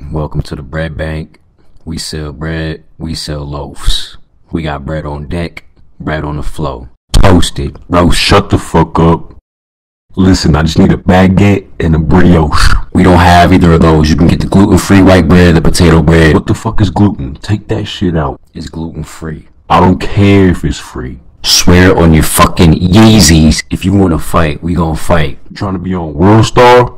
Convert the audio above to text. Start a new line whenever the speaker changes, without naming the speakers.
Welcome to the bread bank. We sell bread, we sell loaves. We got bread on deck, bread on the flow. Toasted, roast.
Shut the fuck up. Listen, I just need a baguette and a brioche.
We don't have either of those. You can get the gluten-free white bread, the potato bread.
What the fuck is gluten? Take that shit out.
It's gluten-free.
I don't care if it's free.
Swear on your fucking Yeezys. If you wanna fight, we gon' fight.
You trying to be on World Star?